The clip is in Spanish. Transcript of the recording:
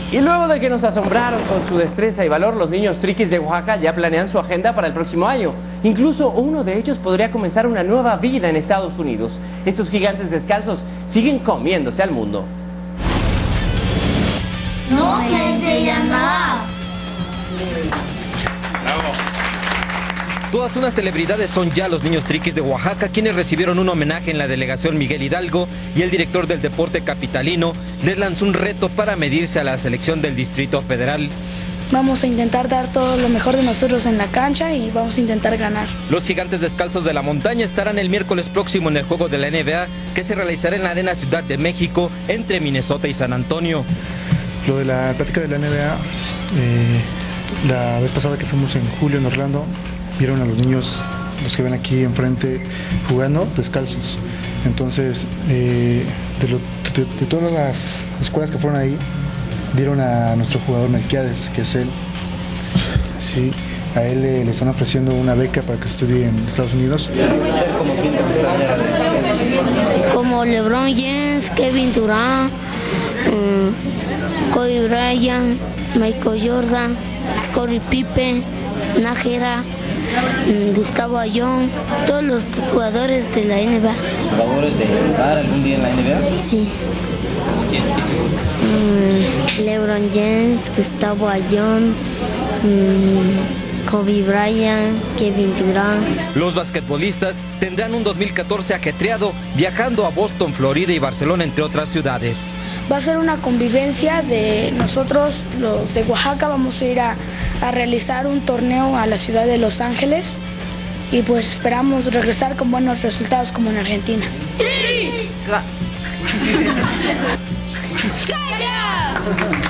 Y luego de que nos asombraron con su destreza y valor, los niños triquis de Oaxaca ya planean su agenda para el próximo año. Incluso uno de ellos podría comenzar una nueva vida en Estados Unidos. Estos gigantes descalzos siguen comiéndose al mundo. No me enseñan nada. Todas unas celebridades son ya los niños triquis de Oaxaca, quienes recibieron un homenaje en la delegación Miguel Hidalgo, y el director del deporte capitalino les lanzó un reto para medirse a la selección del Distrito Federal. Vamos a intentar dar todo lo mejor de nosotros en la cancha y vamos a intentar ganar. Los gigantes descalzos de la montaña estarán el miércoles próximo en el juego de la NBA, que se realizará en la Arena Ciudad de México, entre Minnesota y San Antonio. Lo de la plática de la NBA, la vez pasada que fuimos en julio en Orlando, vieron a los niños, los que ven aquí enfrente, jugando descalzos. Entonces, de todas las escuelas que fueron ahí, vieron a nuestro jugador Melquiades, que es él. Sí, a él le están ofreciendo una beca para que estudie en Estados Unidos. Como LeBron James, Kevin Durant, Kobe Bryant, Michael Jordan, Scottie Pippen, Nájera, Gustavo Ayón, todos los jugadores de la NBA. ¿Jugadores de jugar algún día en la NBA? Sí. LeBron James, Gustavo Ayón, Kobe Bryant, Kevin Durant. Los basquetbolistas tendrán un 2014 ajetreado, viajando a Boston, Florida y Barcelona, entre otras ciudades. Va a ser una convivencia de nosotros, los de Oaxaca. Vamos a ir a realizar un torneo a la ciudad de Los Ángeles y pues esperamos regresar con buenos resultados como en Argentina. ¡Sí!